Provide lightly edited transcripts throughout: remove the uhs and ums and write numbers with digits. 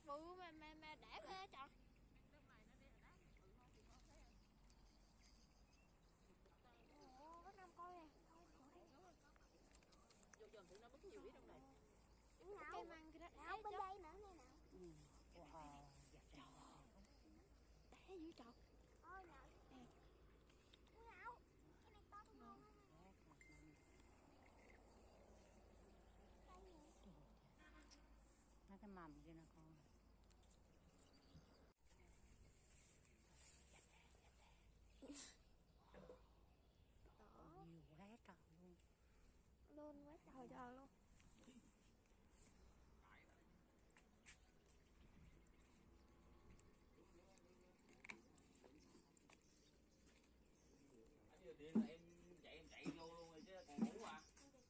vụ mà đẻ ghê trời. Ồ, bắt năm coi nè. Vô dòm thử nó mất nhiều ít trong này. Cây măng kia đó đẻ Bên đây nữa nghe nào. Wow, dạ trời. Đẻ dữ trời. Ôi nào. Nè. Nào. Cái này to không? Nó cái mầm kia nè con. Đó. Nhiều quá trời luôn. Luôn quá trời trời luôn. Điện là em chạy vô luôn rồi chứ còn ngủ à?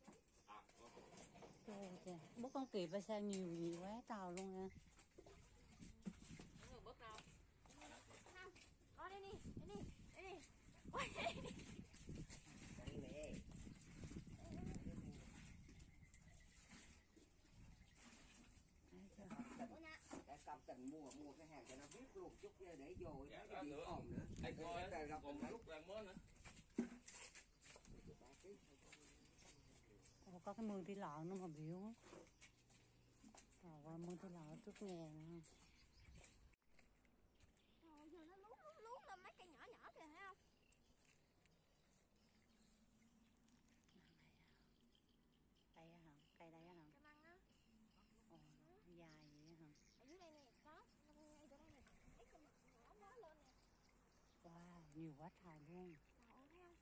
Trời, bút không kịp hay sao nhiều quá trời luôn nha. Không bớt đâu. Không. Coi đây đi, đây đi, đây đi. Ôi, đây đi. Đây nè. Đã cầm tình mua cái hàng cho nó biết luôn chút để vô Dạ, nó bị ồn nữa. Đây coi còn một lúc đang mới nữa. Có cái mương tí lợn nó mà biểu á. Rồi qua mương tí lợn trước nhà nè. Rồi giờ nó lú lên mấy cây nhỏ nhỏ kìa thấy không? Đây á hả? Cây đây á hả? Cây măng á. Ồ, dài vậy á hả? Ở dưới đây nè, đó, ngay chỗ đây nè. Mấy cây nhỏ mới lên nè. Wow, nhiều quá trời luôn. Trời ơi, thấy không?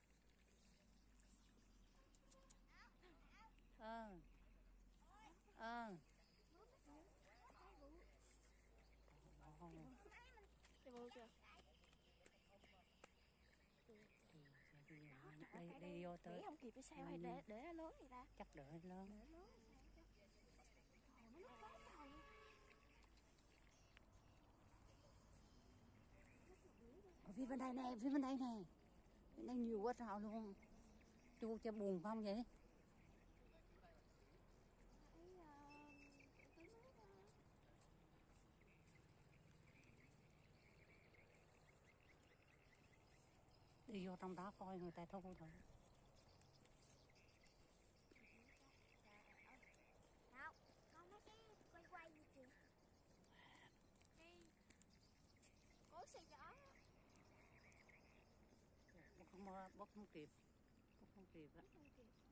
Cái bự kìa. Đi vô tới. Nghĩ không kịp hay sao hay để nó lớn vậy ta? Chắc đợi lớn. Để lớn sao chứ? Trời, nó lớn quá trời luôn. Ở phía bên đây nè, phía bên đây nè. Bên đây nhiều quá trời luôn. Chú cho buồn không vậy? Đi vô trong đó coi người ta thu thôi. Nào, con mấy cái quay gì kìa. Cái cối xe gió. Bốc không kịp. Bốc không kịp á. Không kịp.